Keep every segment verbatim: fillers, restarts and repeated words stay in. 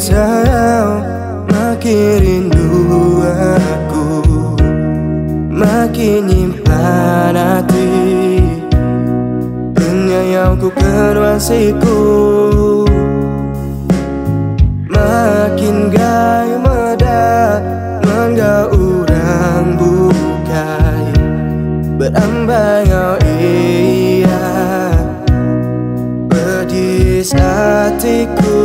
sayang, makin rindu aku, makin nyimpan hati penyayangku kenuansiku. Makin gay medah menggau urang bukai berambai oh iya pedis hatiku.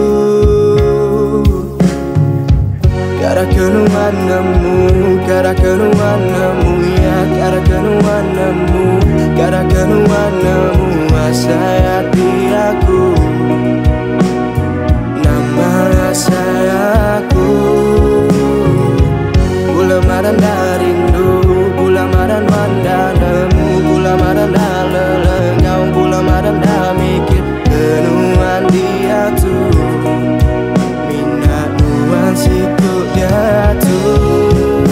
Kara kenuanamu, kara kenuanamu ya, kara kenuanamu, kara kenuanamu asayati aku, nama sayaku. Bula maran darindu, bula maran wandanamu, bula maran dalelengau, bula maran damikir kenuan dia tuh. Minat nuansiku dia tuh.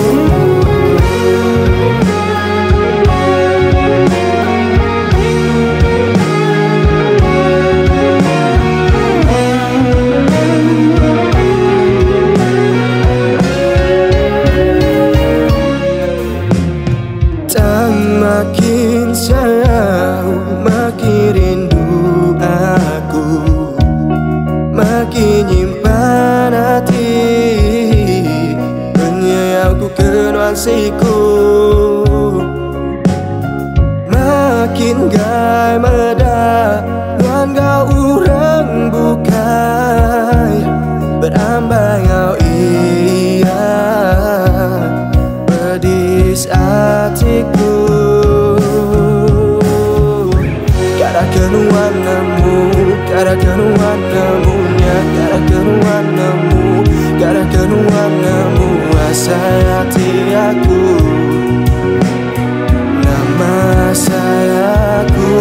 Makin sayang, makin rindu aku, makin nyimpan hati penyayangku kenuansiku. Makin gay medah ngau urang bukai berambai ngau iya pedis hatiku. Kara kenuanamu, kara kenuanamu ya, kara kenuanamu, kara kenuanamu asayati aku, nama sayaku.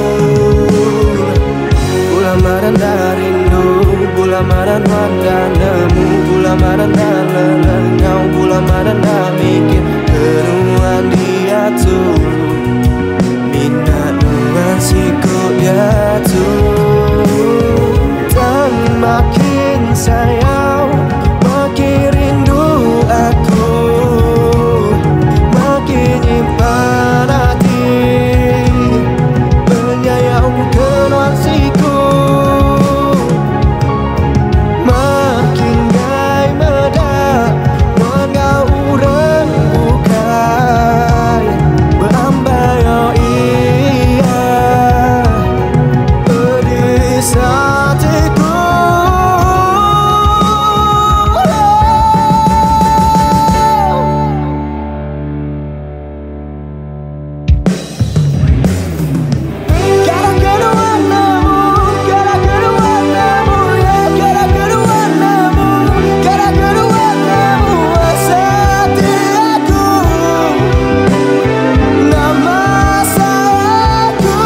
Bula maran darindu, bula maran wandanamu, bula maran dalelengau, bula maran damikir kenuan dia tuh. Minat nuansiku dia tuh. Dan makin sayang, makin rindu aku, makin nyimpan hati penyayangku kenuansiku. Makin gay medah menggau urang bukai berambai oh iya pedis hatiku. Kara kenuanamu, kara kenuanamu ya, kara kenuanamu, kara kenuanamu asayati aku, nama sayaku.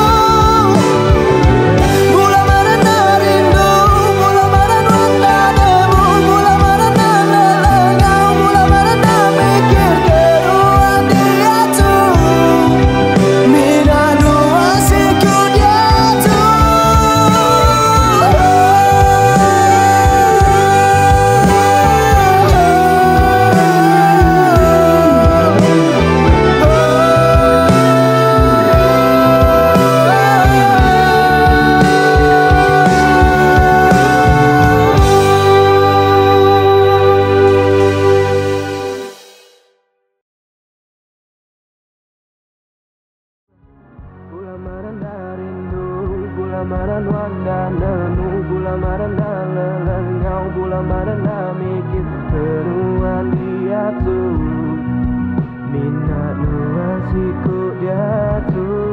Bula maran darindu, bula maran wandanamu, bula maran dalelengau, bula maran damikir kenuan dia tuh. Minat nuansiku dia tuh. Bula maran darindu, bula maran wandanamu, bula maran dalelengau, bula maran damikir kenuan dia tuh. Minat nuansiku dia tuh.